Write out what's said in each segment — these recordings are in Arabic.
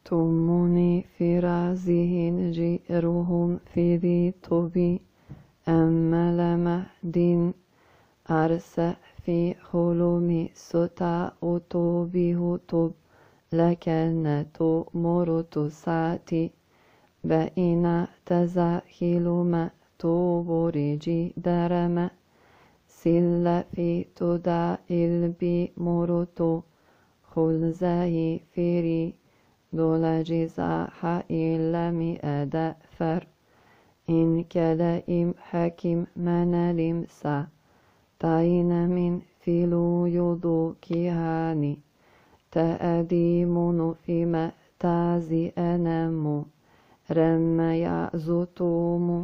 توموني في رازهن جئرهم في ذي طبي أمل مهدين أرسى في خلومي ستا أطوبه طب لكن تؤمرت ساتي بإن تزاخلما تبرجي درما سل في تدا البي مرتو خلزه فيري دول جزاح إلا مئة فر إن كلائم حكيم منالم سا تاين من فيلو يدو كيهاني تأديمون فيما تازي أنمو رم يعزتوم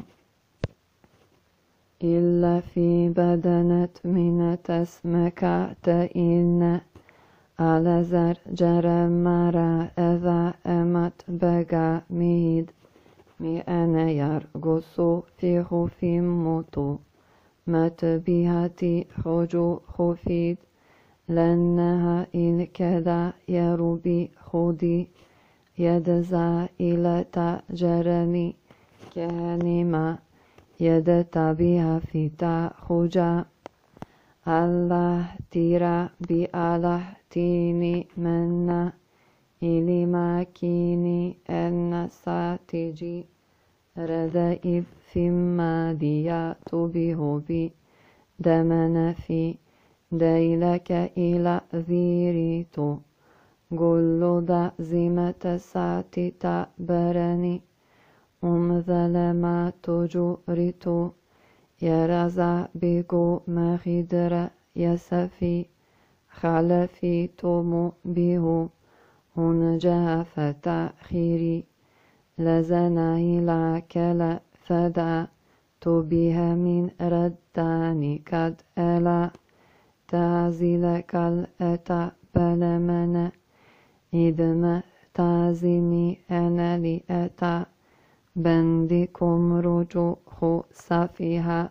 إلا في بدنة من تسمك تئن على زر جرمارا إذا أمت بقى ميد أنا يرقص في خف موتو مت بهاتي خجو خفيد لأنها إن كذا يربي خودي يدزا إلى تجرني كهنما يدتا بها في تخجا الله تيرا بأله تيني منا إلي ماكيني أن ساتجي ردائب فيما ديات به بي دمنا في ديلك إلى ذيريتو قل ذا زمة ساتي تأبرني ظلمات جوريتو يرزع بيقو مخدر يسفي خلفي تومو بيهو هنجا فتأخيري لزنا إلى كلا فدا تبيها من رداني قد ألا تعزلك الأتا بلمنا إذ ما تعزني أنا لأتا بندكم رجوخ سفيها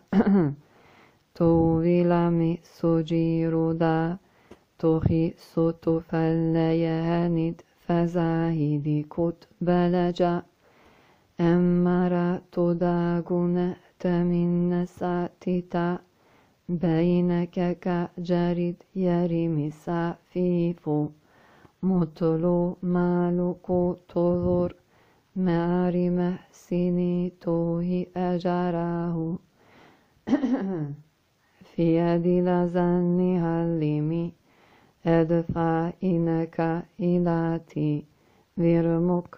تويلمي سجير دا تخي ستو فليهند فزاهدي كت بلجا أمرا تداغن تمن ساتتا بينك كجرد يرمي سافيفو مطلو مالكو تظر ماري محسني توهي أجراه في يد لزني هلمي أدفع إنك إلاتي ورمك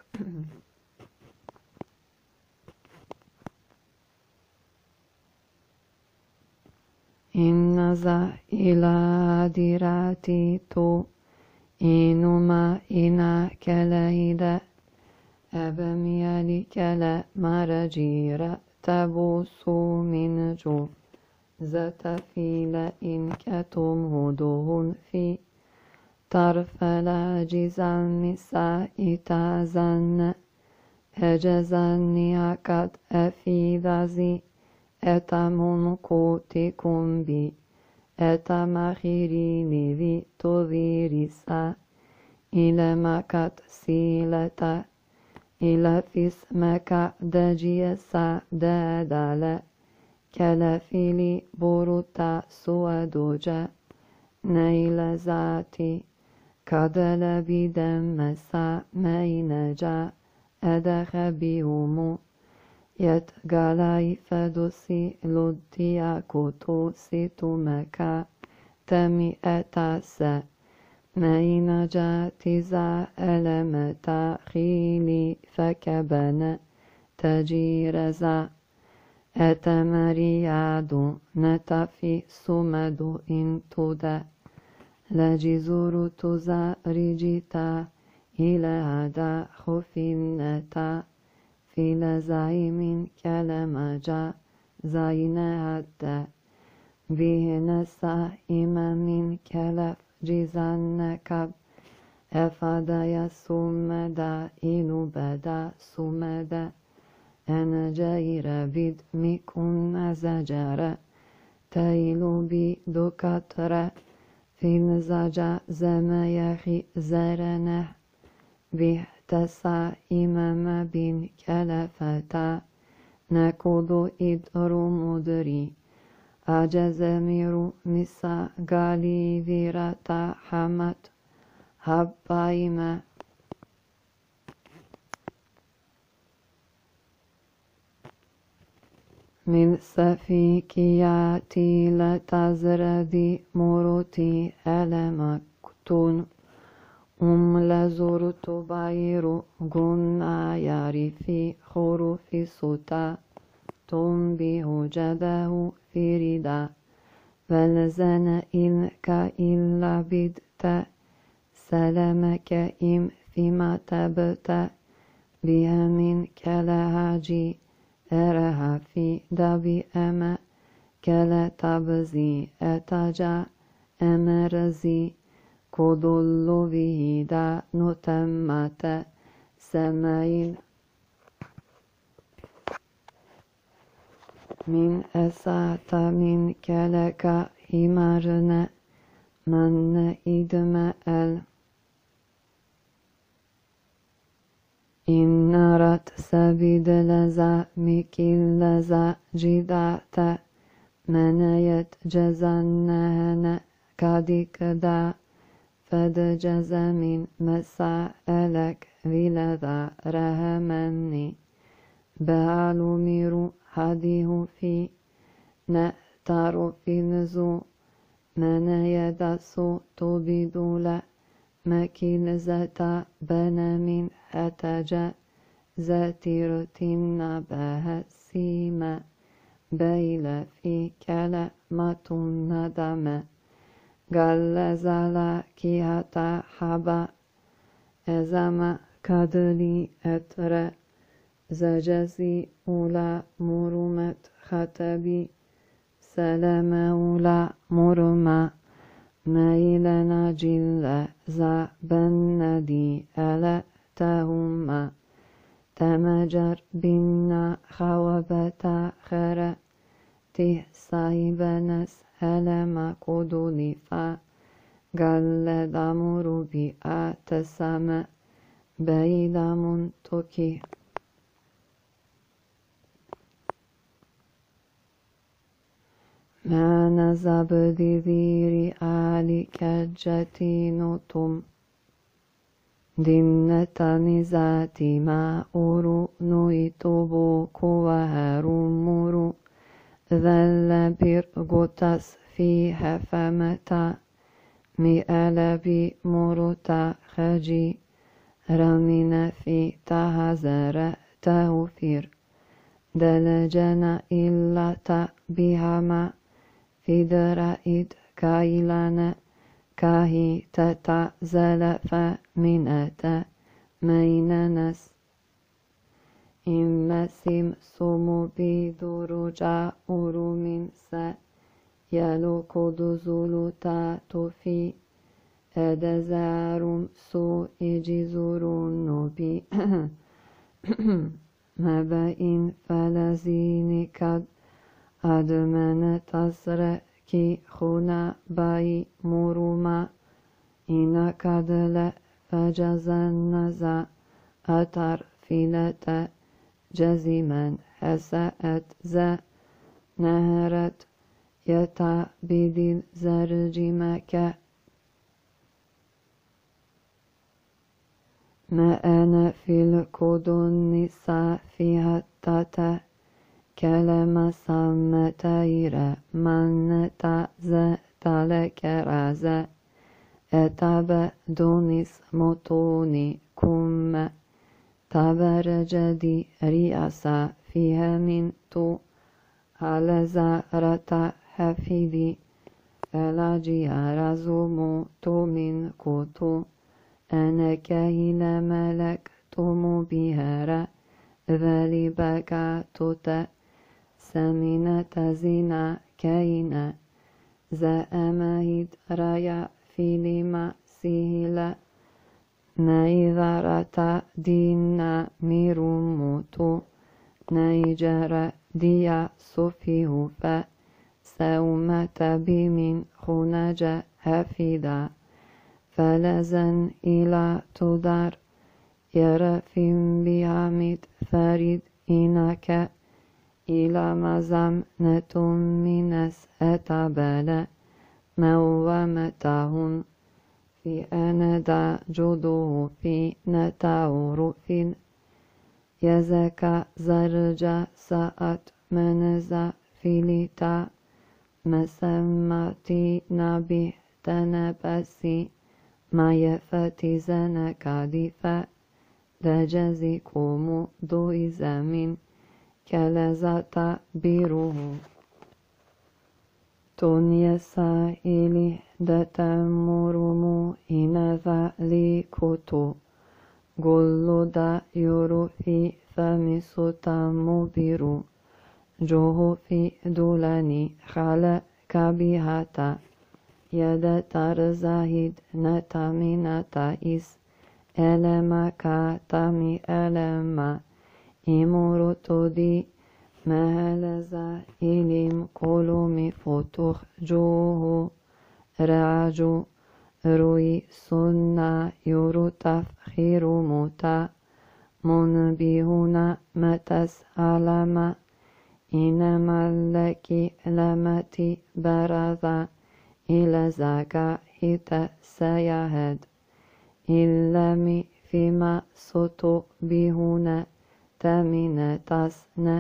إن ذا إلى دراتي تو إنما إنا كلايدا أبميالي كلا مرجيرا تبوسو من جو زتفيل إن كتم هدوهن في طرف لاجزا النساء تازن أجزني قد أفيذزي أتمن كوتكم بي أتمخيريني ذي تذيرسا إلى مكت سيلتا إلى فسمك دجيسا دادالا كلفيلي بروتا سودوجا نيل ذاتي كدل بدمسا مينجا أدخ بيومو يتقالي فدوسي لديا كوتو سيتمكا تمي أتاسا مين جاتزا ألمتا خيلي فكبنا تجيرزا أتمريادو نتفي سمدو انتودا لجزور تزا رجتا إلى هدا خفنتا في لزايم كلمة جا زين هدا بهن سائم من كلف جزان كب أفدا يسمدا إنو بدا سمدا أنا جايرة بيد ميكون زجرة تايلو بي دكترة في نزاجة زما يخي زرنه به تسا إمام بن كلفتا نكودو إدرو مدري أجزميرو مسا غالي فيراتا حمت هبايما من سفيكياتي لتزردي موروتي ألمكتون لزرت بايرو قنا يعرفي خروف سوتا تنبه جده فريدا فلزن إلك إلا بدت سلامك إم فيما تبت بها من كالهاجي أرها في دبي أما كلا تبزي أتجا أمرزي كودولو فيدا نتمت سماين من أسات من كلك همارنا من إدم إن نرت سبيد لزا مكيل لزا جدات منايت جزنهن كاديك دا فد جزا من مسائلك ولذا رهمني بعلو ميرو هديه في نأتر في نزو من يدسو تبدولا مكيل زتا بنا من أتجا زاتيرتين بها سيما بيل في كلمة ندم قال زالا كي هتا حبا أزما كدلي أترى زجزي أولى مرمت خطبي سلام أولى مرمى ميلنا جل ذا بندي ألا تهما تمجر بنا خوابتا خرا تهسايبنس هلما قدولي فا قال دامر بيئة السماء بيدا منتكي ما نزب ذيري آلي كجتينوتم دينة نزاتي ما أورو نويتوبو كوهارو مورو ذل بيرغوتاس فيها فمتا مئلبي موروتا خجي رمينا في تهزر تهفير دلجنا إلا بهما في درائد كايلانا كاهي تتا زلف منتا ميننس إما سم سمو بدرجا أورو من سا يلو كدزولو تاتوفي أدزارم سو إجزورون نبي مبين فلزين كد أدمن تصر كي خونا باي مروما إنا كدل فجزن نزا أتر فيلة جزيما حسأت ذا نهرت يتا بدل زرجمك ما أنا في الكودون فيها تاتا كلمة سمتايرا من تالك رازا أتابع دونيس موتوني كم تبرجدي رياسا فيها من تو على زارة حفيدي ألاجي رزومو تو من كوتو أنا كهيل ملك تومو بهارا ذلي بكا توتا سمينة زينة كينا زأمهد رايا فيلما سيهلا نايذارة دينا ميرموتو نايجر ديا صفيه فسومة بمن خنج هفيدا فلزن إلى تدار يرفين بيامد فريد إنك إلى مزمنة منس أتبالا موامتهن في أندا جدو في نتاور في يزكى زرجا ساعت منزا فيلتا مسمتي نبي تنبسي ما يفتي زنكا دفا دجزكم دو إزامين كالزتا بيروه توني سائلي دتمرمو إنذا لكتو قلو دا يورو في فمسو تمبيرو جوه في دولاني خالق كبيهاتا يد ترزاهد نتامي نتائس ألما كاتامي ألما إمورو تودي مهلزا إليم قلومي فتوخ جوه رعجو روي سنة يورو تفخير موتا منبيهنا متس علما إنما لك لمتي برذا إلى زكا هتا سيهد إلمي فيما سوتو بهنا تمين تسنى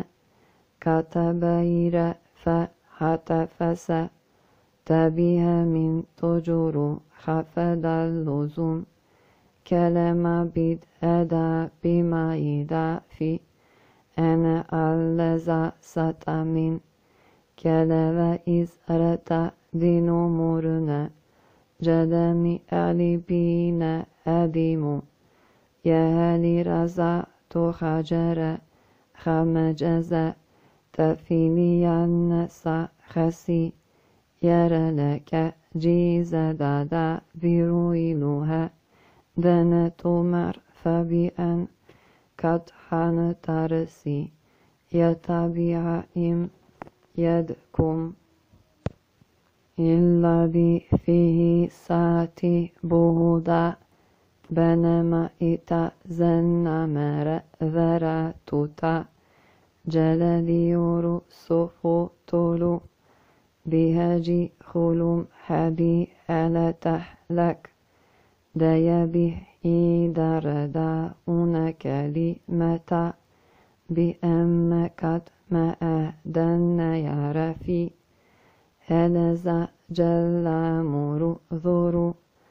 كتبير فحتفس تبيها من تجور خفض اللزوم كلمة بيد أدا بما يدا في أنا اللذا ستامين كلمة إزرتا دين مرنا جدمي ألي بينا أديمو يهالي رزا تخجر خمجزا تفيني النسا خسي يرى لك جيز دادا برويلها دنت مر فبأن كتحن ترسي يتبع إم يدكم الذي فيه ساتي بهدا بنما إتا زنمر ذراتوتا جلديور صفو طولو بهجي خلوم حبي على تحلك دايا به إدار داون كلمة بأمكت ما أهدن يعرفي هلزا جل مر ذرو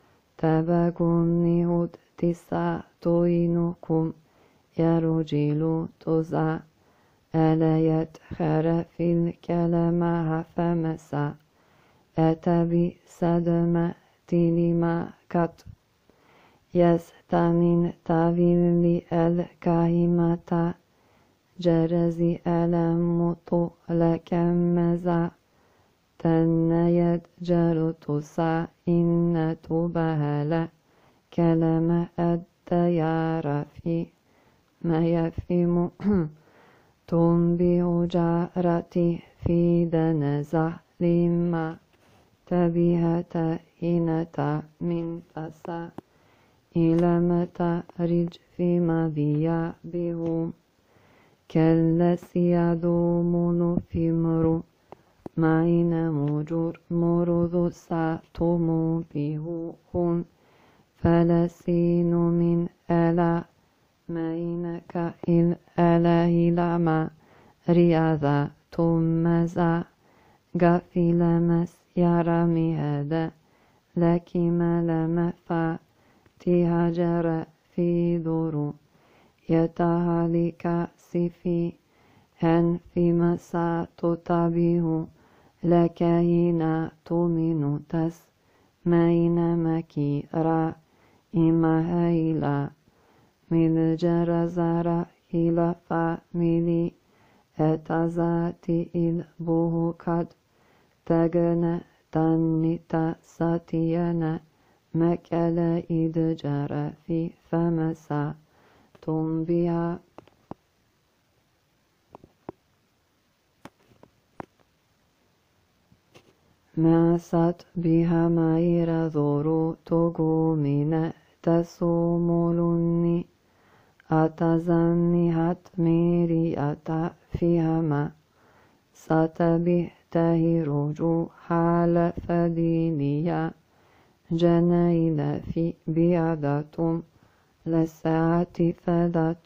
تبكم هد تسع توينكم يرجل تزع ألا يتخر في الكلمة فمسا أتبي صدمة لما كت يستمن تابل الكهمة جرزي ألم طولك مزا تنيد جرتسا إن تبهل كلمة الديار في ما يفهم تنبه جارتي في دنزع لما تبيهة إنتا من تسا إلى متى رج في مذيا بهم كالذي يدومون في مرو معين مجور مرض ساتم به هن فلسين من ألا معينك الأله لما رياضة تمزا غفل مسيار مهدا لكما لما تهجر في ذرو يتهالك سفي هن في مسا تتبه لك هنا تؤمن تس مين مكيرا إما هيلا من جرزارا إلى فاميلي أتزاتي البه قد تغنى تنتا ساتيانا مكالا إذ جرى في فمسا تنبيا مسات بها ماير ذورو تقومين تسوملني أتزنهت ميرية فيهما ستبهتهر حال فدينيا جنين في بيعدة للساعة فدت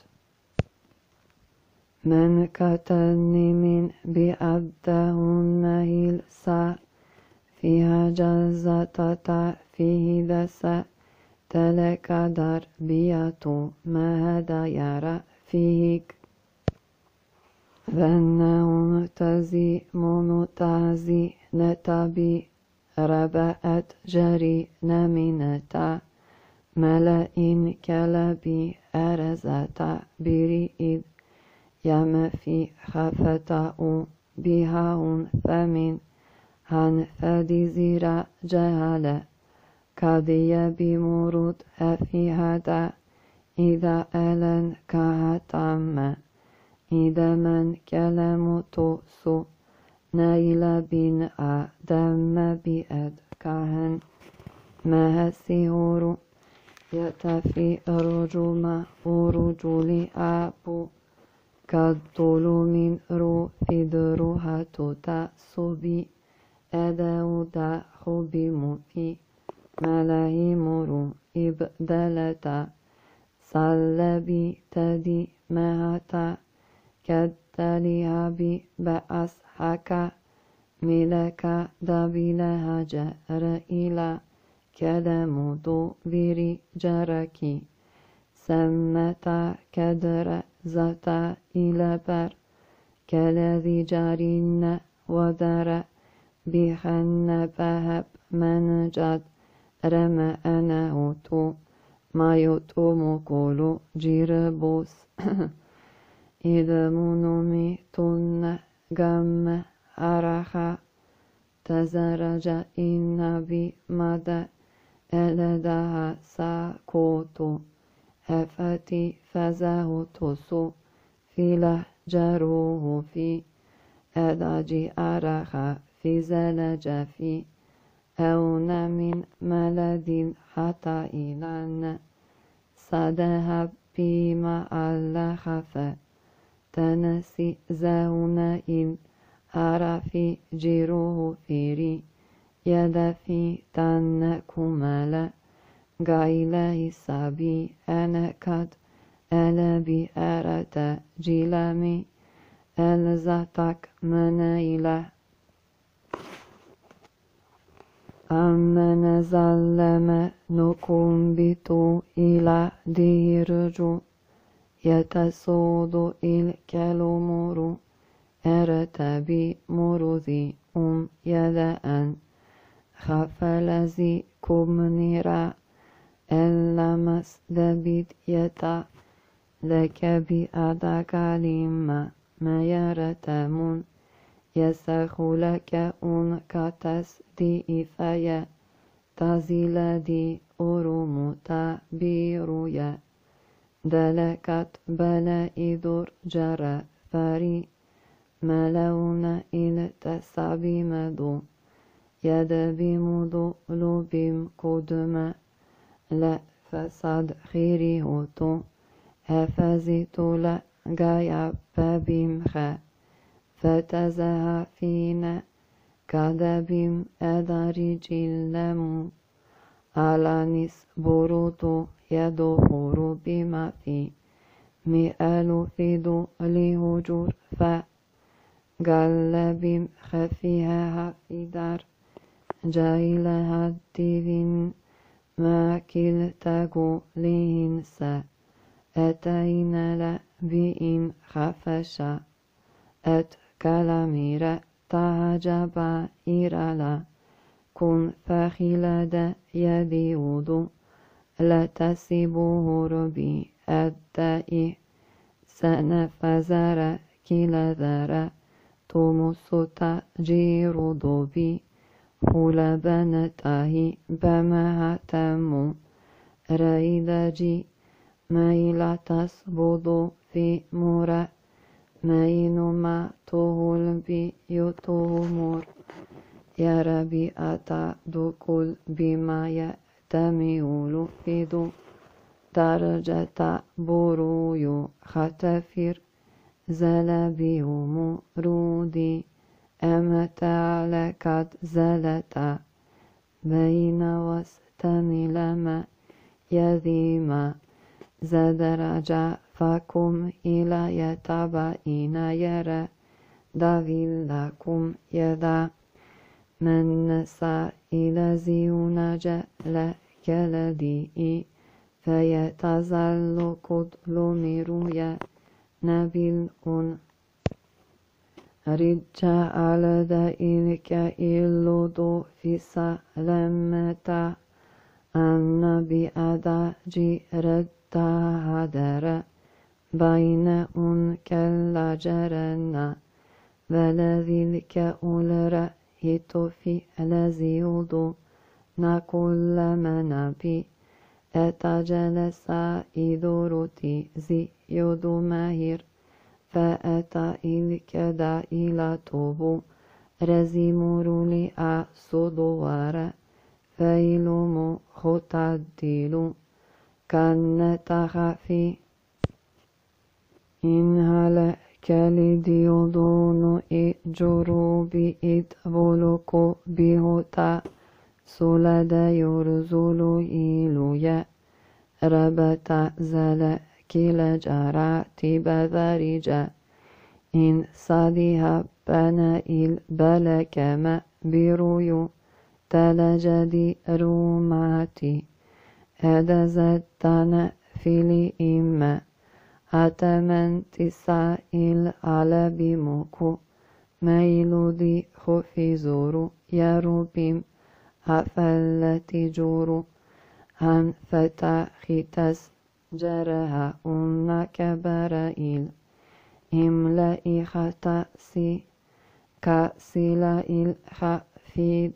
من كتن من بأدهن هلسا فيها جزة فيه دسا تلك دربية ما هذا يرى فيك فإنهم تزي نتبي ربأت جري نمنتا ملئ كلبي أرزتا بريد يم في خفتاء بها فمن هن فدزيرا جهل كذي بمرود في هذا إذا ألن كهتم إذا من كلام توسو نيل بن آدم بأد كهن ما سيهور يتفي رجوم ورجل أبو كالطول من رو فدرها تتسبي أداودا خبم في ملاهمر إبدالتا صلبي تدي مهتا كالتاليها بأسحك ملك دبلها جر إلى كلام دوبري جركي سمتا كدر زتا إلى بر كالذي جارين ودر بخن فهب من جد رمى أنه تو ما يتوم كولو جيربوس إذا منومي تن جم أرخا تزرج إن بمدى ألدها ساكوتو أفتي فزاه تسو في لهجروه في أداجي أرخا في زلج في أون من ملد حتى إلان صدها بما ألخف تنسي زون إن أرفي جيروه فيري يد في تنكمل غايله سابي أنا كد ألا بأرت جيلامي ألزتك منيله أما نزلم نكنبت إلى ديرجو يتسود الكلمر أرتبي مرذي يدأن خفلزي كمنيرا اللمس دبيت يتا لك بأدك لما ما يرتمون يسخلك أنك تسدي فيا تزيل دي أرمتا بيرويا دلكت بلا إذر جرى فري ملون إن تسابي مدو يد بمدو لبم قدم لا فساد خيري هوتو هفزيت لا غايا ببمخا فتزها فينا كذبم أدرج اللم على نسبرتو يدخر بما في مئل فدو لهجور فقلبم خفيها في دار جايلها الدين ما كلتقو لهنسا أتينا لا بإن خفشا أت كلاميرا تعجبا إرالا كن فخلد يديود لا تسيبه ربي الدائي سنفزر كلا ذرا تمسطا جيرودو بي خلبنته بما تمو رايدجي ميلا تسبض في مرا مينما تهل بي يتهمر يا ربي أتا دكل بما يأتميول فيدو درجة برويو ختفير زلبي مرودي أمتع لكت زلتا بين واستملما يذيما زدرجا فكم إلى يتبعين يرى دافلكم يدا من نسى إلى زيون جل كالدي فيتزل كدل مرويا نبيل رجال ذلك إلو في سلامتا النبي أدا جيرتا هدر بين كلا جرنا ولذلك أولر في الزيود نقول منبي أتجلس إذورتي زيود ماهر فأتى الكدا إلى توبو رزيمور لأصدوار فيلوم ختدلو كان تخفي إن هل كالديودون إجرو بإدبولكو بهتا سولد يرزلو إلويا ربتا زل كلا جرات بذرجا إن صديها بنا البلكما برويو تلجدي روماتي هذا زدتنا في الإمة أتمن تسائل على بموكو ميلودي خفي زورو يروبيم أفلتي جورو أن فتاخيتس جرها أنك برائيل إملئي ختاسي كاسيلا الخفيد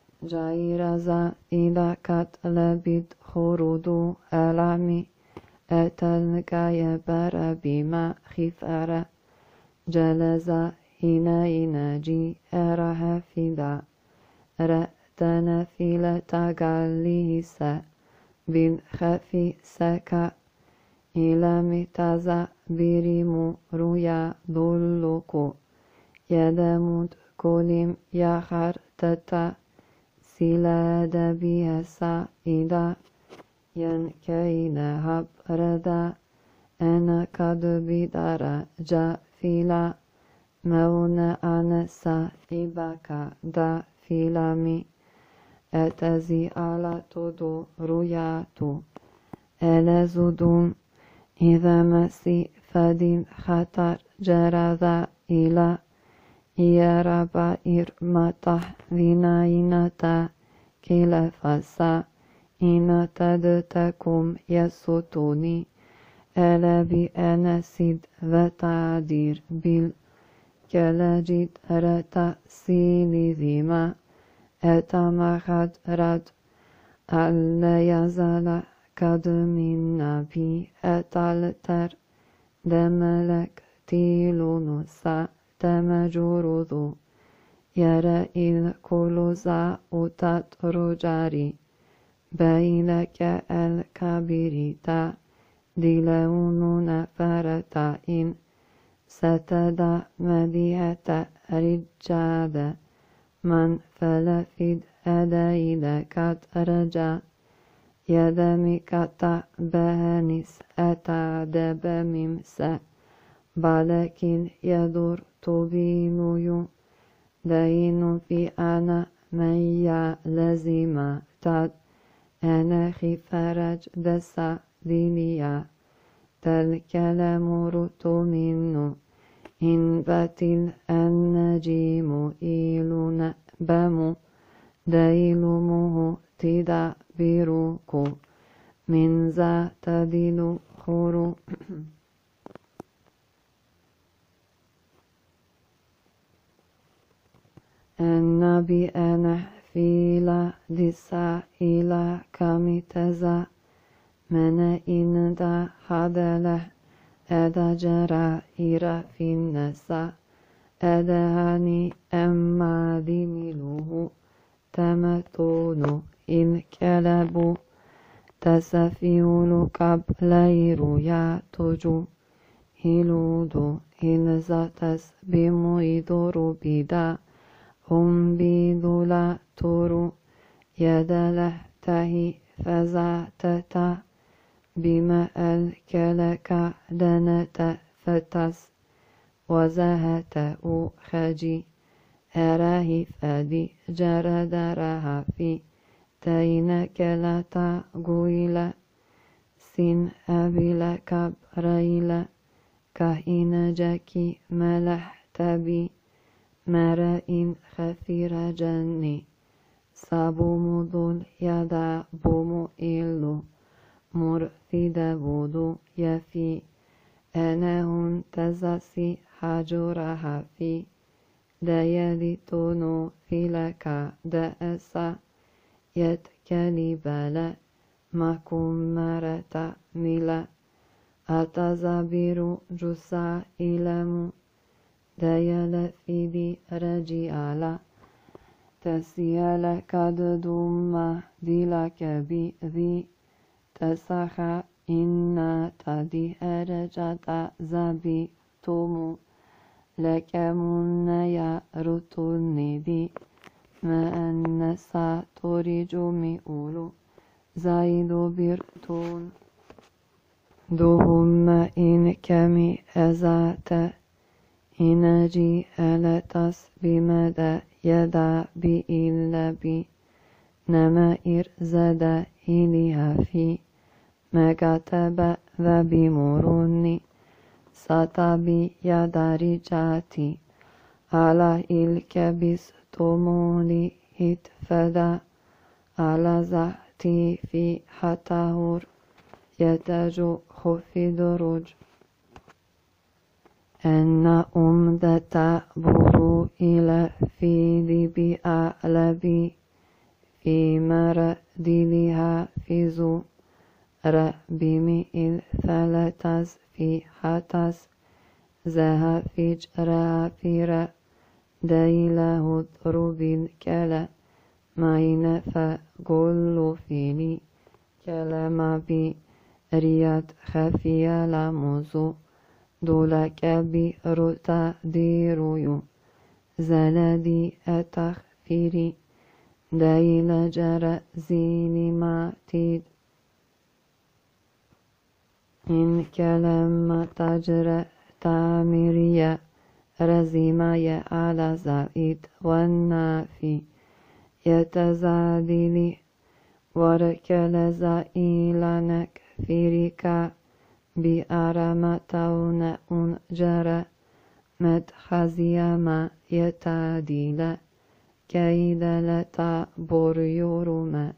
جايرزا إذا كتلبد خرودو ألامي أتلك يبر بما خفر جلزا هنا جي أرها فيدا رأتنا فيلا تغاليسا بالخفي سكا إلى متازا بريمو رويا دولوكو يدمود كوليم يخر تتا سيلاد بها سائدا ينكين هبردا أنا قد بدر جافلا مون أنا سائبك دا فيلامي أتزي على تدو رياتو ألزدون إذا مسي فدين خطر جرذا إلى يربا إرمتح ذناينتا كلا فسا إن تدتكم يسوتوني ألا بأنا سيد وتعدير بالكلاجد رتا سيلي ذيما أتمخد رد ألا يزال قد من نبي أتالتر دملك تيلونسا تمجرذو يرى الكل زاوتات رجاري بينك الكبيرتا دلون نفرتا إن ستدى مدية رجاد من فلفد أدايد كترجا يدمك تبهنس أتعدب ممسا بلكن يدور تبينو دين في أنا ميا لزيما تد أنا خفرج دسا دينيا تلك لمرت منه إن باتل النجيم إيلون بمو ديلمه تدبيركو من ذا تدل خرو النبي أنا فيلا دسا إلى كمتزا من إن دا خدله أدا جرى إرى في النساء أدهاني أما دملوه تمتون إن كلبوا تسفيول كابليرو يا توجو هيلودو هيلزاتس بمويدورو بيدا بيدولا تورو يدله تهي فزاتتا بما الكلك دنت فتس وزهت خجي أراهي فدي جردرها في تين كلتا قويلة سين أبيل كبريلة كهين جاكي ملح تبي مرائن خفير جني سابومو ذول يدا بومو إلو مرفد بودو يفي أنهن تزاسي حجرها في ديالي تونو فيلكا دأسا يتكلي بلا مكم مرتا ملا أتزابيرو جسا إلمو ديال فيدي رجيالا تسيال كددوما ديلك بذي تسخا إنا تدي أرجتا زبي تومو لكمون يا رتوني دي ما أنسا توريجو ميولو زايدو بيرتون دوهم إن كمي أزات إنجي ألتس بمدى يدا بإلا بي نمائر زدا إليها في مكتب ذبي مروني ساتبي يداري جاتي على الكبس تومولي اتفدا على زعتي في حتهور يتجو خفي دروج أن أمدة برو إلى في ذبي أعلبي في مردلها في زو ربي إذ ثلاثة في حتس زها في جرى في ديله ضرب الكلا مين فقل فيني كلام بي رياد خفي لموزو دولك بيرتا ديرويو زلدي أتخفيري دايل جرى زيني ما تيد إن كلام تجرى تعميريا رزيمايا على زائد والنافي يتزادلي وركل زائلانك فيريكا بأرمتون أنجرى مدخزيما يتاديلا كيد لتا بوريورما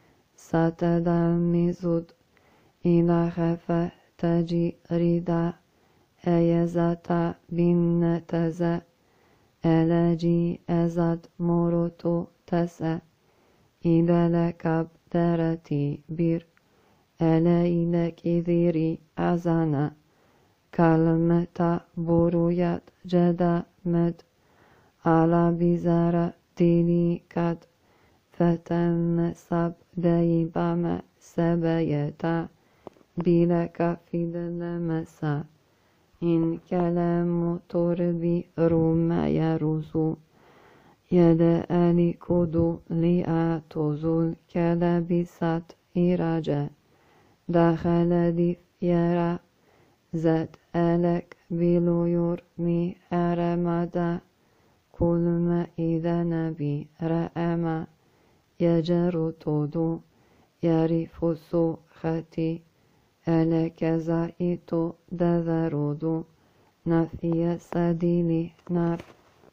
ستدمزد إلى خفة تجي ردا أيزتا بنتزا ألاجي أزد مورتو تسا إذا لك بدرتي بير ألا كذيري أزانا كلمة برويات جدا مد على بزارة ديني كد فتم سب دايبام سبيتا بلك في دلمسا إن كلام تربي روما يروزو يد ألي كدو لأتوزو كلبسات إراجة دخل دي يرى زد ألك بلويور مي أرمدا كل ما إذا نبي رأما يجر تودو يعرف ختي ألك زائتو دذرودو نفي سديلي نار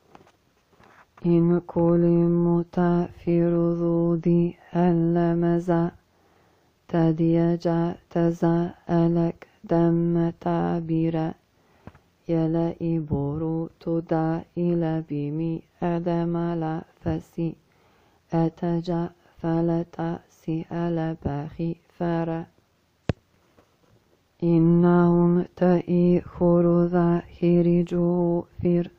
إن كل متافر ذودي اللمزا تديجا تزالك دم تعبيرا يلا بورو تدا إلى بيمي أدم لا فسي أتجا فلتا سي ألا باخي فارا إنهم تأي خروذا هيرجو فير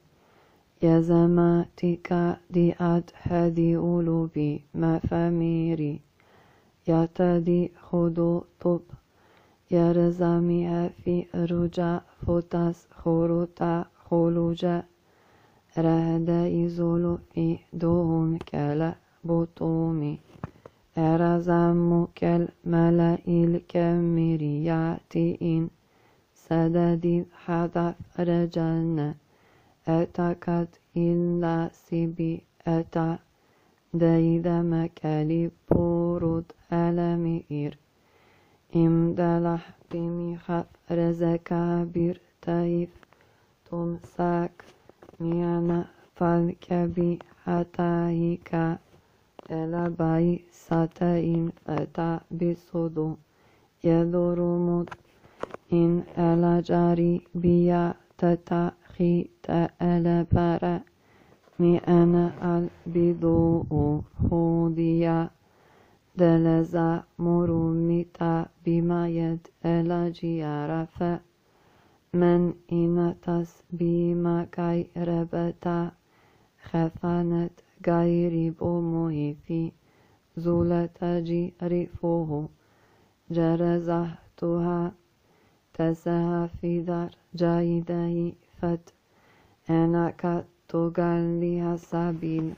يزماتك دي أدحدي أولوبي مفاميري يعتدي خدو طب يرزميها في رجع فتاس خروتا خلوجا رهدا يزولو في دون كلا بطومي أرزم كالملأ الكمرياتين سدد حذف رجلنا أتكت إلا سبي أتا دايدا مكالي بورود ألمير امدلح بميخف رزكا بير تايف تمساك ميانا فالكبي حتايكا تلباي ساتين فتا بسودو يدرمت إن ألاجاري بيا تتاخي تألبارا مئنا البدو هوديا دلزا مرمتا بما يد ألاجي عرفا من إنتس بما كاي ربتا خفانت غيري بوموه في زولة جيرفوه جرزهتها تسها في دار جايده فت أنا كتغليها سبيل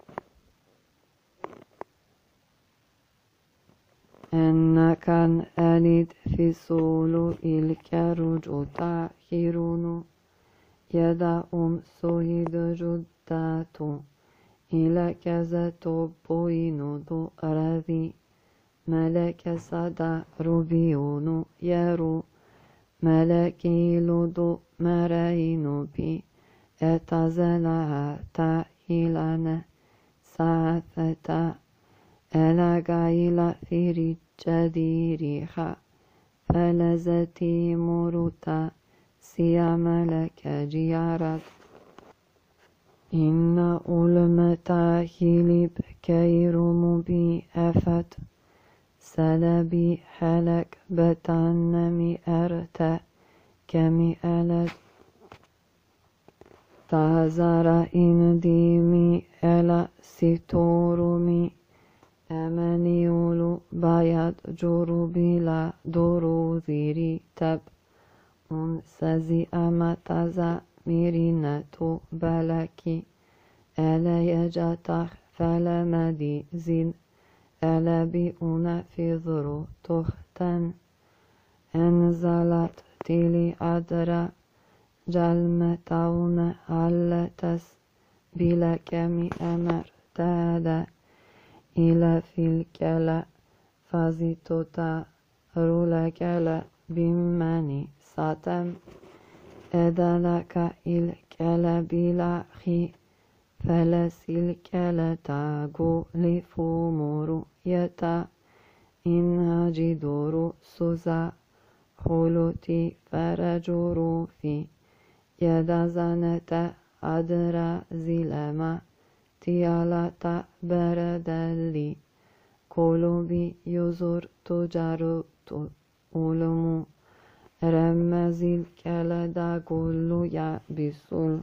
أن كان ألد في سولو الكرج تاخرون يدا سويد جداتو إلى كذا توبوين دو رذي ملك سدا ربيون يرو ملكي لدو مرين بي اتزلها تاهلنا ساثتا ألقى إلى في جديرها فلزتي مروتا سيام لك جيارت إن أولمتا هيلب كيرم بي أفت سلبي حلك بتنمي أرتا كمي ألت تهزر إن ديمي ألا ستورمي أمنيولو بايد جروبي لا دورو ذيري تب سزي أمتزا ميرينتو بلكي ألا يجتخ فلمدي زين ألا بيئون في ذرو تختن انزلت تيلي أدرا جلمتون علتس بلا كمي أمر تادا إلى في الكلا فازيتوتا رولا كلا بماني ساتم أدلك الكلا بلا خي فلس الكلا تاغو لفومورو يتا إنها جدورو سوزا خلوتي فرجورو في يدا زنتا أدرا زلما تيالاتا بردلي قلوبي يزور تجارو أولمو رمزيل كالدا قلو يا بسول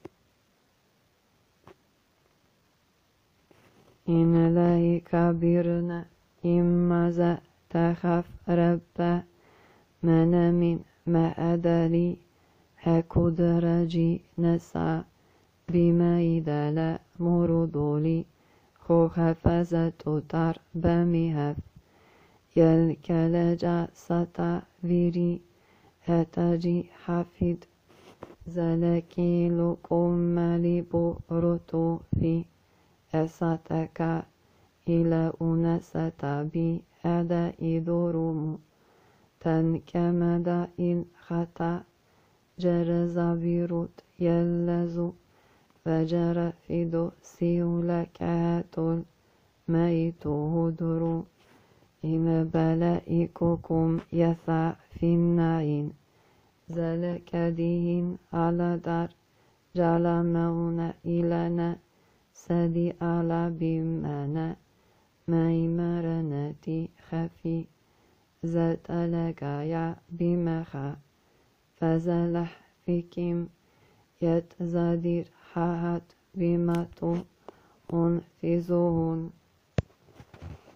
إن لاي كبيرنا إمازا تخاف ربا من ما أدري هكو درجي نسا بما إذا لا مرودولي خو خفزت تار بميهف يلكالجا ستا فيري هتاجي حفيد زلكي لكم مالي بورتو في أساتك إلى أنستا بي أدا إذورم تنكمدا إن خطأ جرزا بيروت يلزو فجر فيدو سيولا كاتول ميتو هدرو إن بلائككم يثع في النعين زلك دين على دار جلمون إلنا سدي على بمنا ميمرنتي خفي زت لقايا بمخا فزلح فيكم يتزادير حاهت بماتو انفزوهن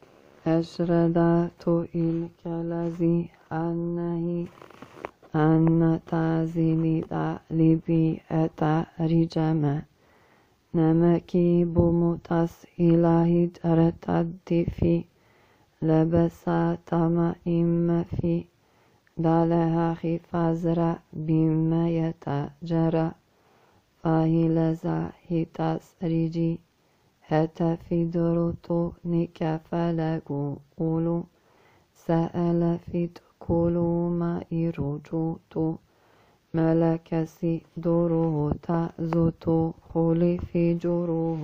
أشردات الكلزي أنهي أن تازيني لبي أتارجما نمكي بمتاس إلهي ترتدفي لبسا تما إما في دالها خفازرا بما يتجرى فهلزا هتاس ريجي حتى في دروتو نكفلقو قولو سأل في كلو ما إرجوتو ملكسي دوروه تأزوتو خولي في جروه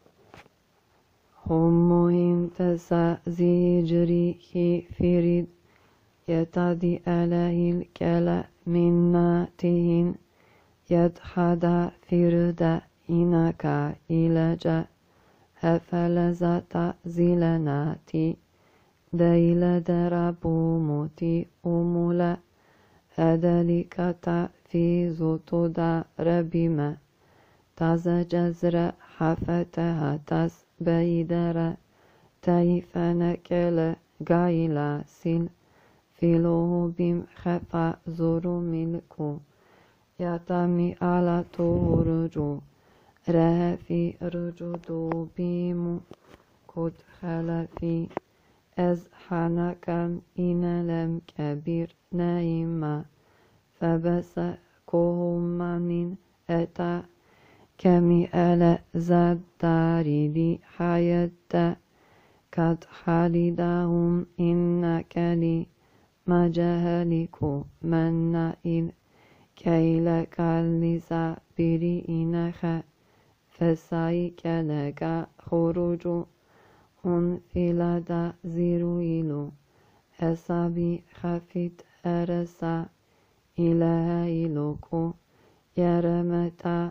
همهم تسا زيجري فريد يتدي عليه الكلا من ناتهن يدحدا فردا إنكا إلجا هفلزتا زلناتي ديل درابو موتي أمولا هدلكتا في زوتو دا ربما تازا جزر حفتها تاس بيدر تايفانا كلا غايلا سيل فيلوه بيم خفا زورو ملكو يتامي على تورجو رهفي رجدو بيمو كد خلفي از حنكم إن لم كبير نايما فبس كهمانين أتا كمي ألا زاد داري دي حياتا قد حالدهم إنك لي ما جهلكو من نائل كيلك اللزا بري إنخ فسايك لك خروج انفلاد زيرويلو أصابي خفت أرسا إله إلوكو يرمتا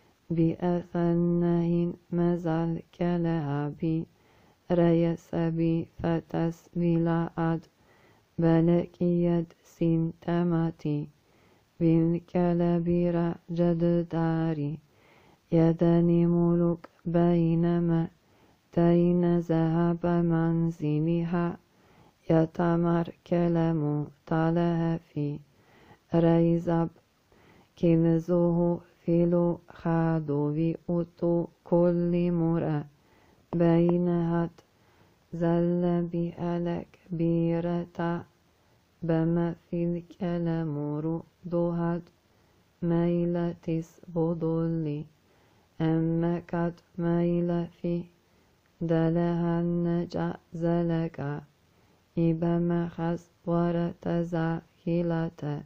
بأثنهن مزال كلهابي ريسبي فتس بلاعد بلكيد سنتماتي بالكلبير جدداري يدني ملوك بينما تين ذهب منزلها يتمر كلام طالها في ريزب كنزوه فيلو خادو أوتو كل مرة بينهت زل بألك بيرتا بما في الكلام ردهت ميلتس بدولي أما قد ميل في دلها النجا زلكا إبما خس ورتزا هلتا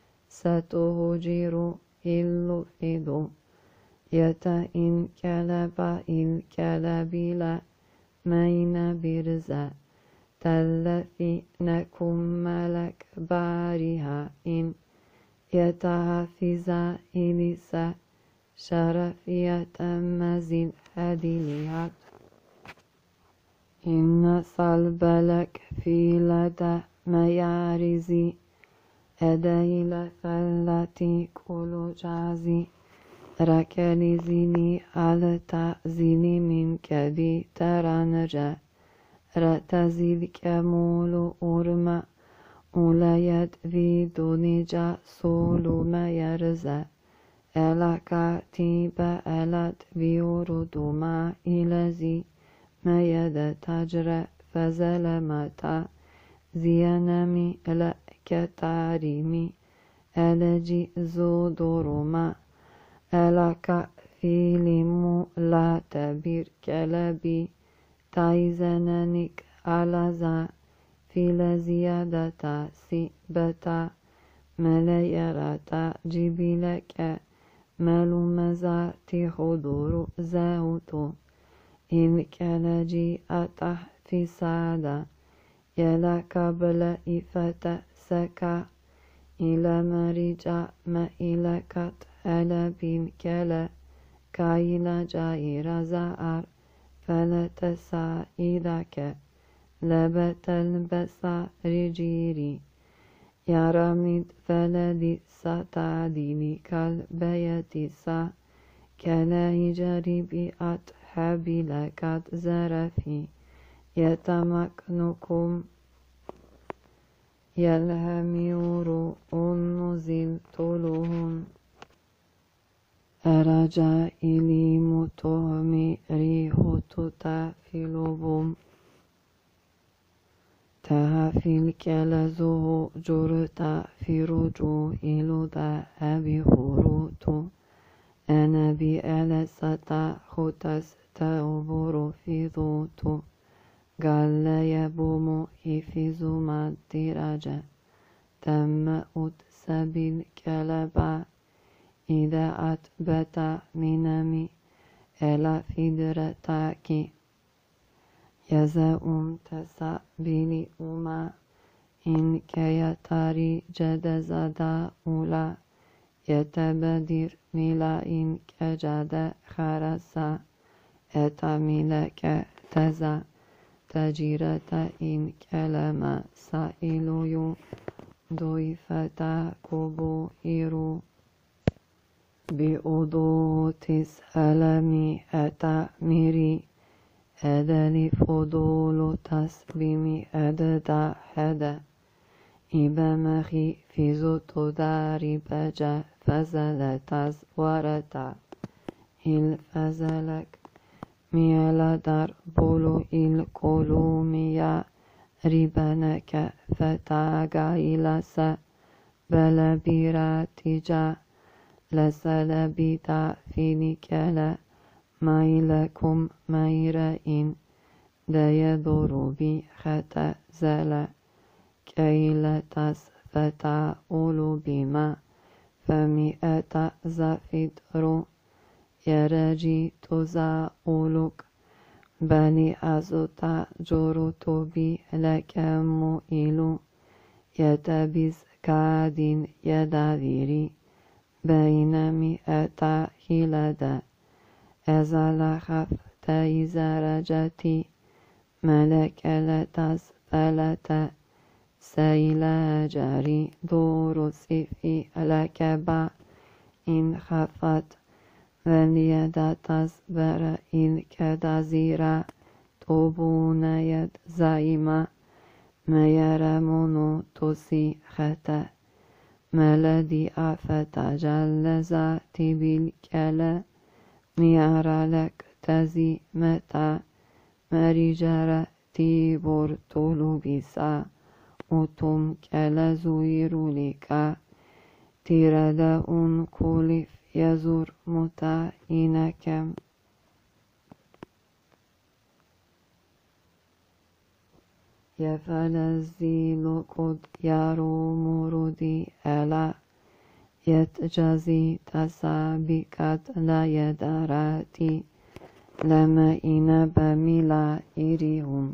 ستهجر إلو فيدو يتا إن كلبا إن كلبلا مين برزا تلفي نكم ملك بارها إن يتحفظا إليسا شرفية مزيد هديليات إن صلب لك في لدى ميارزي أديل فلتي كل جازي ركلي زيني على تأزيني من كدي ترانجا رتزيد كمول أرما ولا يدفي دونجا سولو ما يرزا ألا كاتيبا ألات بيوردو ما إلزي ما يد تجرى فزلمتا زيانمي لا كتاريمي ألجي زودورما ألا كفيلمو لا تبير كلبي تايزنانيك على ذا في زيادة سيبتا ملايرتا جبلك ملومزا تخدور زاوتو إن كالجي أتح في سادة يلا قبل إفتا سكا إلى مرجع ما إلى كت ألا بين كلا كايلا جائر زائر فلا تسا إذاك لبت البسا رجيري يا رميد فلدي ستعديني كالبيت سا كلا هجري بأتحبي لكت زرفي يتمكنكم يلهميور النزل طولهم أرجع إلي متهم ريح تتافلبم تهافي الكلزه جرتا في رجوع إلودا أبي هروتو أنا بألسة خطس تأبر في ذوتو قال يبوم حفظ مدرجة تم أتسب الكلبا إذا أتبت منامي إلى فدرتك يزاء تسابيل أما إن كيتاري جد زدا أولا يتبدر ملائن كجد خرسا أتملك تزا تجيرة إن كلمة سائل ضيفة كبو إيرو بأضو تسألمي أتأمري أدلي فضول تسبيمي أددا حدا إبا مخي في زوتو داري بجا فزل تزورتا الفزلك ميلا دار بولو الكولوميا ريبانك فتاقا إلسا بلا بيراتجا لسلا بيتا فينيكلا مايلكم مايرين دا يدور بي ختا زلا كيلا تسفتا أولو بما فمئة زفدرو يرجي تزا أولوك بني أزوتا جروتو بي لكم إلو يتبز كادين يدافيري بين مئة هلدا أزال خفت إزرجتي ملك لتسفلت سيلا جاري دور سيفي لكبا إن خفت واليد تصبر إن كدزيرا توبون يد زايما ما يرمون تسي ختا ملدي أفت جلزات بالكلا ميارا لك تزي متى مريجارة تيبور طولو بيسا وتم كلا زويرو لك تيردا أن كولف يزور متى إنكم يفعل الزيل قد يارو مرودي ألا يتجزي تسابقات لا يداراتي لما إن بملا إريهم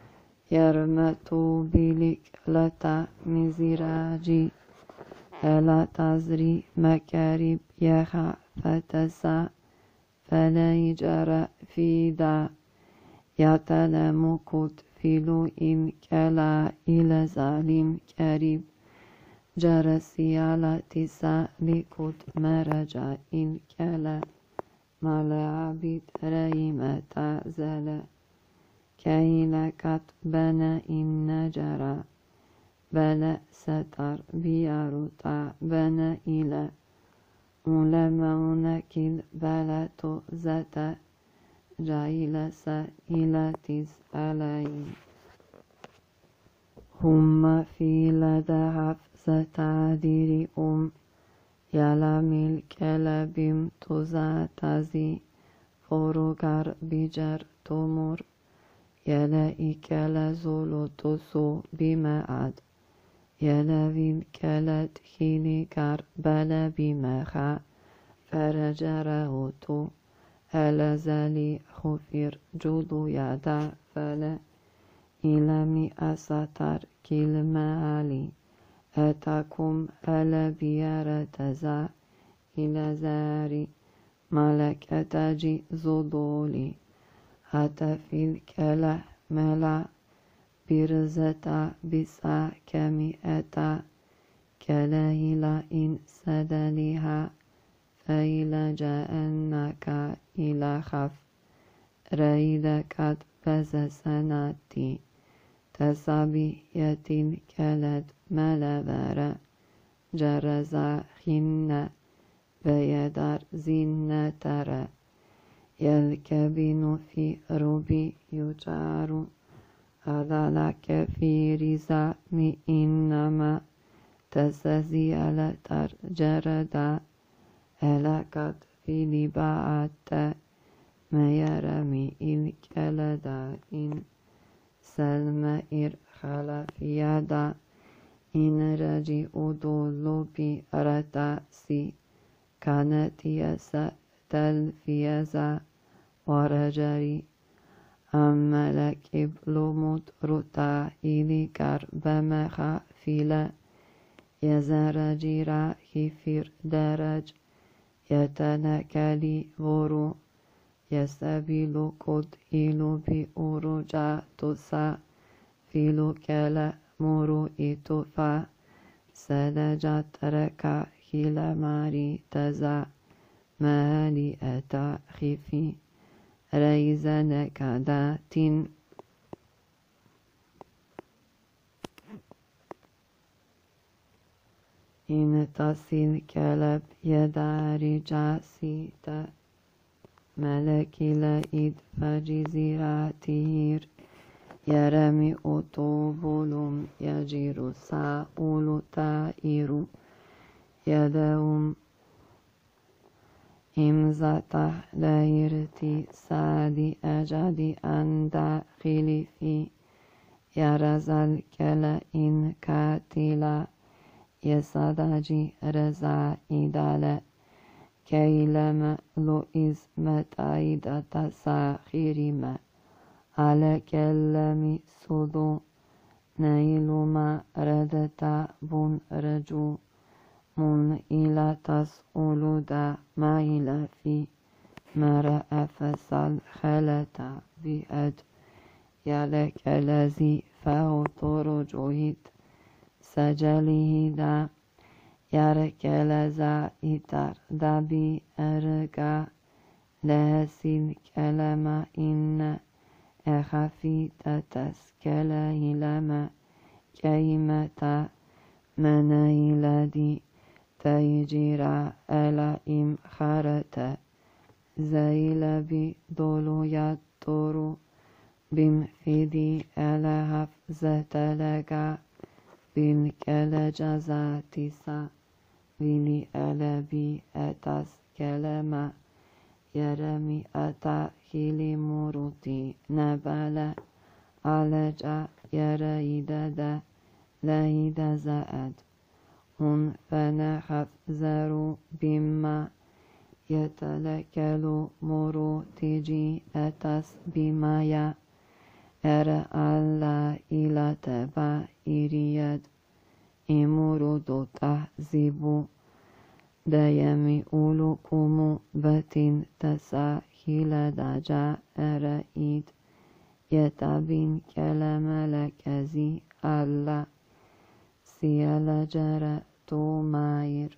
يرمتو بلك لتا مزراجي ألا تزري مكارب يخا فتسا فلا يجرى في دا يتلم كتفلو إن كلا إلى ظالم كريب جرسي على تسا لكت مرجع إن كلا ملعبد ريمة زلا كيلا كتبنا إن جرى بلا ستر بيارتا بنا إلى علماء كد بلا تؤزتا جايل سائلة تسألين هم في لدى حفظة عدير يلم الكلب تزاتزي فرقر بجر تمر يلائك لزول تسو بمعد يلوين كلت خيني كربلا بمخا فرجره تو ألزالي خفير جودو يدا فلا إلمي أساتر كلمة علي أتاكم ألا بيارتزا إلى زاري ملك تجي زدولي هتفي الكلا ملا برزتا بسا كمئة كلاهلا إن سدلها فإلى جاءنك إلى خف ريدكت بزسناتي تسابي يتين كالد ملبرة جرزا خنة بيدار زينة ترى يلكبن في ربي يجار هذا لك في رزامي إنما تسزي على ترجردا ألقت في لباعة ما يرمي الكالدا إن سلم إرخال في يدا إن رجي أدول برتاسي كانت يسا تلفيزا ورجري أما لكبل مدرتا إلي كربما خافلا يزرجي راهي فير درج يتنكلي ورو يسبيل قد إلو بأرجا تسا فيلو كلا مرو إتفا سلجت ركا هلا ماري تزا مالي أتا خفي ريزن كداتين إن تصل كلب يداري جاسيتا ملك لئد فجزيراتير يرمي أطوبلم يجير ساول تائر يدهم إمزة دايرتي سادي أجدي أن داخلي في يرزل كلا إن كاتلا يسدجي رزا إدالا كيلما لؤز متايدة ساخرما على كلمي صدو نيل ما ردتا بن رجو من إلى تسأل دا ما إلى في مرأة فسال خلتا بأد يالك الذي فهو ترجوهد سجله دا يارك لزا إتر دبي أرقا لهسين كلمة إن أخفي تتسكله لما كيمة منايلدي تيجيرا ألا إم خارتا زيل بي دولو يطورو بم فيدي ألا حفظة لغا بم كلا جزاتيسا بني ألا بي أتاس كلمة يرمي أتا خيلي موروتي نبالا على جا يريدادا لهيدا زاد هن فنخف زارو بما يتلكلو مرو تيجي أتاس بمايا ألا إلى تبا إرياد إمورو دو تحزيبو دايمي أولوكم باتين تساهيل داجا أرائيد يتابين كلام لكزي ألا سيال جرى توماير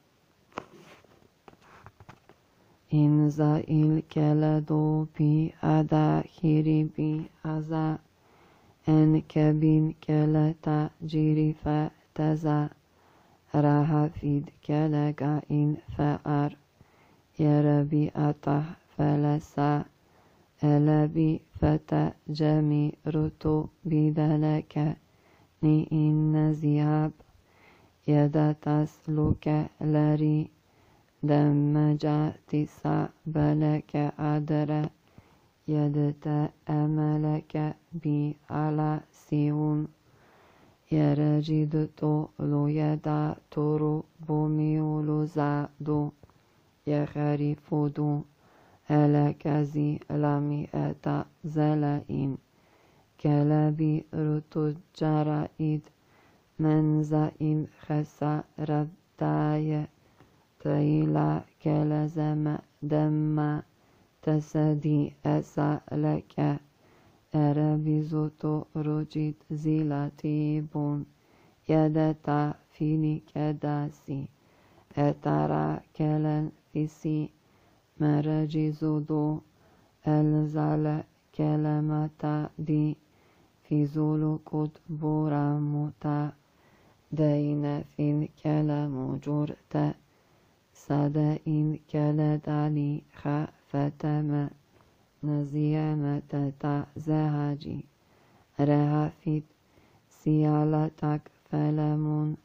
إن زائل كالدو بي أداخيري بي أزا إن كبين كالتا جيري فتزا راها فيد كالغا إن فأر يربي أطه فلسا ألبي فتا جمي رتو بدلك ني إن زياب يدا تسلك لري دمجا تسا بلك أدرى يدت أملك بي على سيون يرجد طولو يدا تورو بوميولو زادو يخرفدو ألكزي لمي أتا زلائن كلبي رتو جرائد منزائن خسا رداية تيلا كلزم دم تسدي أسألك أربيزوتو رجيت زيلاتيبون يدتا فيني كداسي أترى كلن فيسي مرجزودو الزال كلمة دي في زولو كود بورا موتا دين في الكلام جرت سادا إن كلا دالي خافتما نزيامة زهاجي رهافيت سيالتك فلمون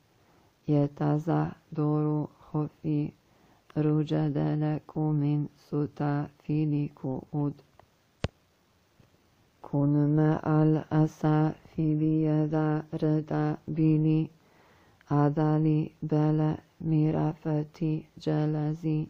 يتزعدر خفي رجد لكم من ستا فيليكو أود كن مع الأسى في ردا بيلي عدالي بلا ميرافتي جلزي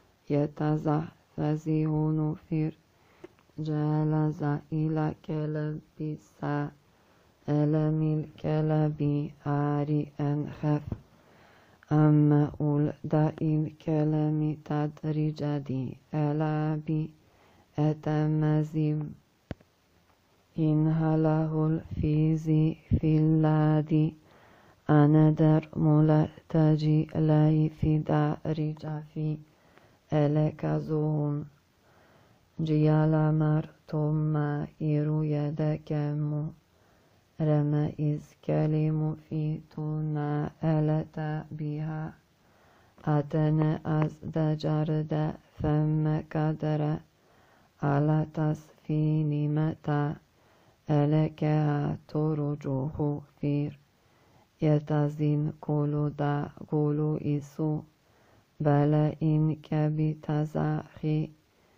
يتزحفزيون فير جلز إلى كلب سا ألم الكلب عاري أنخف أما أولد الكلم تدرجدي ألابي أتمزيم إن هله الفيزي في اللادي أنا در ملتجي لي في دارج في ألكزون جيال مرتم إيرو يدكم رما إذ كلم في تونا ألتا بها أتنا أز دجرد فم كدر على تصفيني متى ألكها ترجوه فير يتزين كل دا قولو إسو بلا إن كبتزاخي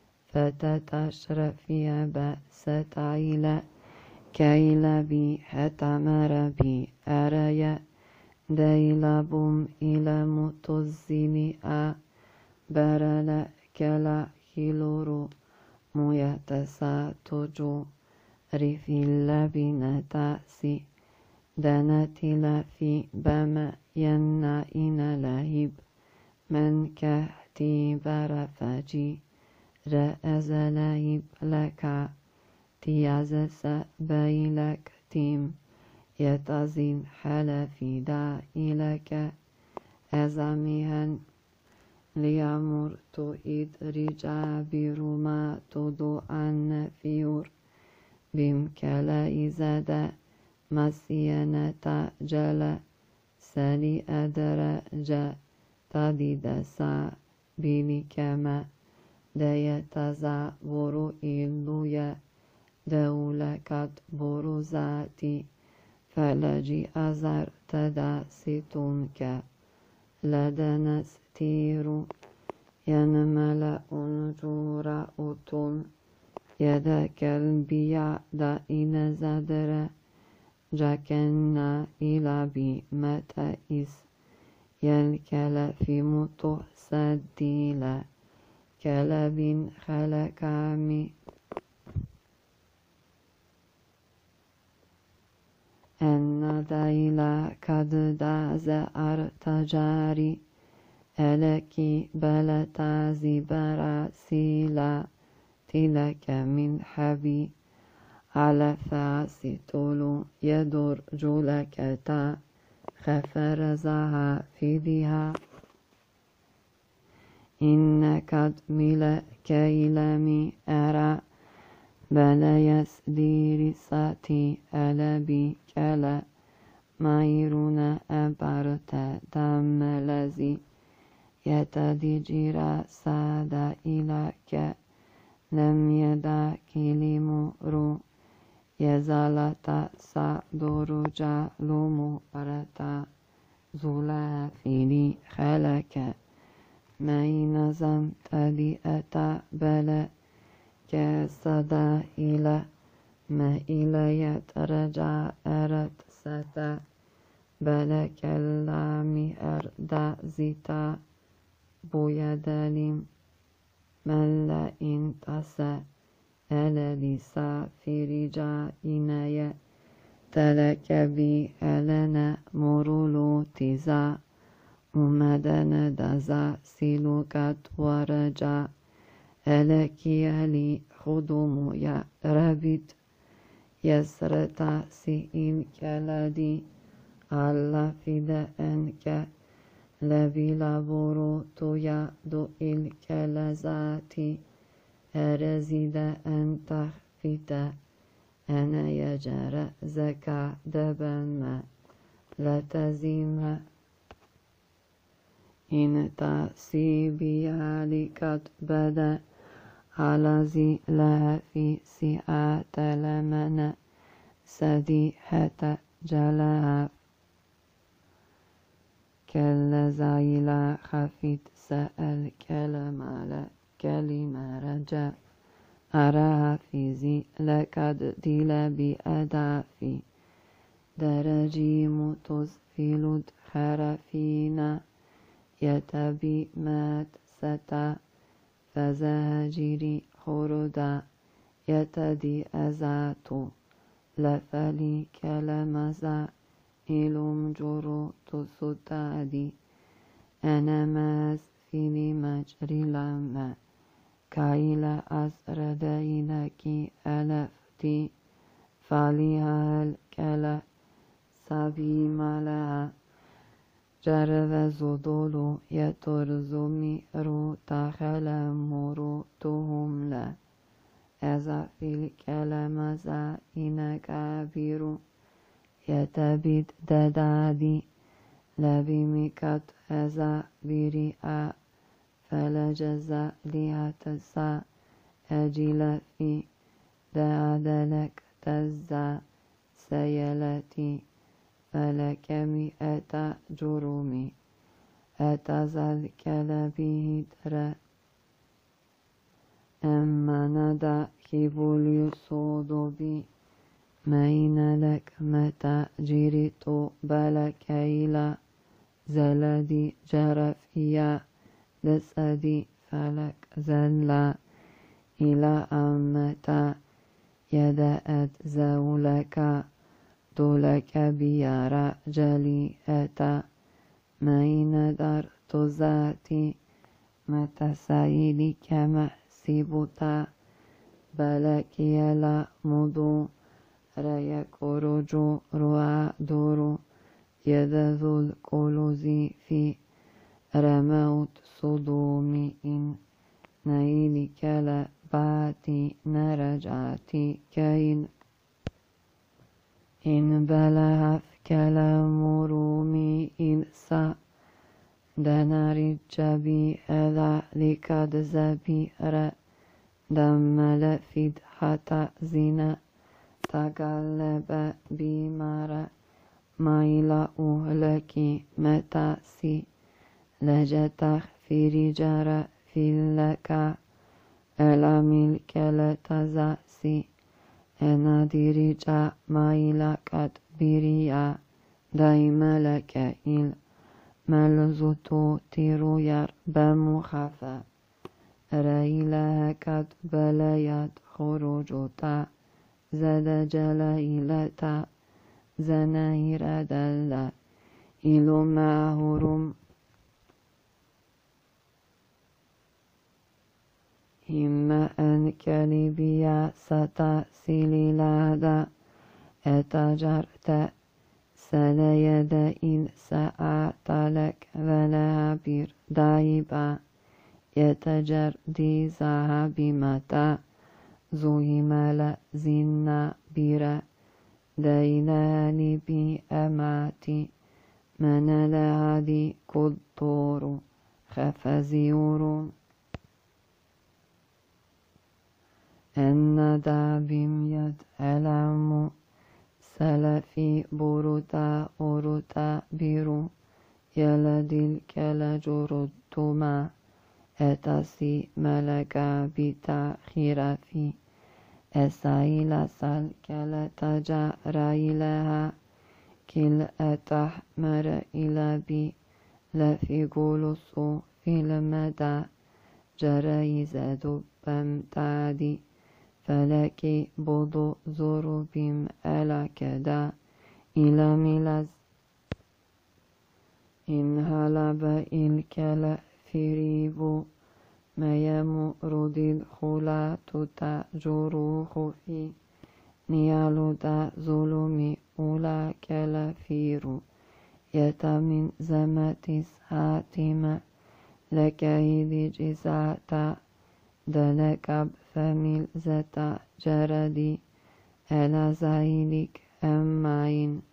فتتشرفي بستعيلا كيلا بي هتمر بي أريا ديلا بوم إلى متزيني برلا كلا هيلورو ميتسا تجو ريفي اللبنة تأسي دانتلا في بما ينا إن لهيب من كهتي برفجي رأز لهيب لك تيازس بيلك تيم يتزين حلفي دا إلك أزاميهن ليامر تؤيد رجع برما تدو أن فيور بمكلا إزادا مسيانة جل سلي أدرج تديد سا بلكما ديتزا برو إلويا دولكت بروزاتي فلجي أزر تدا ستونك لدنس تيرو ينمل أنجور أتون يدك البيع دا إن زدر جاكنا إلى بي متائس يلكل في متو سديلا كلب خلقامي أن دايلا كد داز أرتجاري ألكي بلتا زبرا سيلا تلك من حبي على فاسي طولو يدور جولك تا خفرزها في ذها إن قد ملا كيلمي أرى بلا يسدير ساتي ألبي كلا مايرون أبرت دم لزي يتدي جرا سادا إلك لم يدا كلمرو يزال تأسى درجا لومو برتا زولا فيلي خلك مين زنت لي أتا بلا كسدا إلى ما إلى يترجع أرد ستا بلا كلامي أرد زيتا بويا داليم ملا انتسى ألاليسا في رجا إنايا تلك بي ألنا مرولو تزا ومدنا دزا سيلوكات ورجا ألكي لي خدوم يا ربيت يسرتا سئل كالدي على فدا أنك لبي لابورو تويا دو الكالزاتي أرزيد أن فتا أنا يجرى زكا دبن ما لا تزيم إن تاسيبي عليكت بدا على زي لها في سيئات لمن سدي حتى جلها كلا زايلا خفيت سأل كلمة رجاء أراها في زي لقد ديلا بأدافي درجي متزفلد خرفينا يتبي مات ستا فزهجري خردا يتدي أزاتو لفلي كلمزا إلوم جرو تسدادي أنا ماز فيني مجري لما كايلا أسرد إلكي ألفتي فاليها الكلا سبي مالها جرب زدولو يترزمي رو تخل مرو تهم لا أزا في الكلام زائن كبير يتبد ددادي لبمكت أزا بريئة فلجزا ليتسا أجل في دادلك تزا سيلتي فلك مئة جرمي أتزل كلبه ترى أما ندى كبول يصود بي مين لك متى جريت بلك إلى زلدي جرفيا لسدي فلك زلا إلى أمتا يدأت زولك دولك بيارا جليئتا مين درت ذاتي متى سيدي كمحسبتا بلك يلا مدو رأي كورجو روا دورو يذذو الكولوزي في رموت صدومي إن نيلي كلا باتي نرجعتي كين إن بلها كلام رومي إن سا دناري جبي أذا لكاد زبير دم لفيد حتى زنا تقلب بمرا مايلا أهلكي متاسي لجتخ في رجارة في لك ألامي الكلا تزاسي أنا درجة مايلا قد بريا دايما لك إل ملزوتو تيرو ير بمخافة رأيلها قد بلايات خروجوتا زد جلائلتا زناهر دلا إلو معهرم إما أن كلبيا ستأسيلي لهذا أتجرت سليد إن سأعت لك ولا بير دايبا يتجردي ذهبي متى زوهمال زنا بيرا ديناني بي أماتي من لهذه كدور خفزيور أن دابم يد ألم سلفي بروتا أروتا بيرو يلدي الكلا جردتما أتسي ملكا بتا خرافي أسايل سال كلا تجا رايلها كل أتحمر إلى بي لفي قولسو في المدى جرايز دبم تعدي فلكي بضو زورو بيم ألا كدا إلى ملز إن هلب الكلا فريبو ما يمرد الخلا تتجروه في نيالو دا ظلمي أولا كلافيرو يتمن زمتس هاتما لكيد جزاتا دلقب فميل زتا جردي إلى زايلك أماين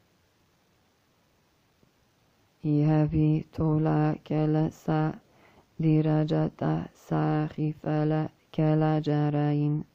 يهبي تولا كلسا درجة ساخفل كلا جراين